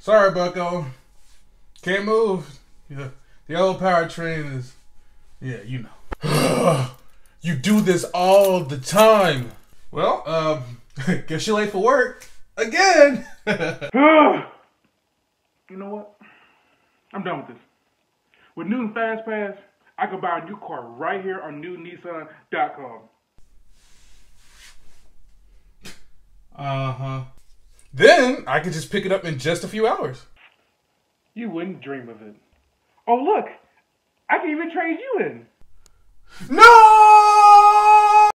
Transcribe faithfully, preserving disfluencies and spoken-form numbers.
Sorry, Bucko. Can't move. Yeah, the old powertrain is, yeah, you know. You do this all the time. Well, um, guess you're late for work. Again! You know what? I'm done with this. With new and Fast Pass, I can buy a new car right here on new nissan dot com. Uh-huh. Then I can just pick it up in just a few hours. You wouldn't dream of it. Oh, look! I can even trade you in. No!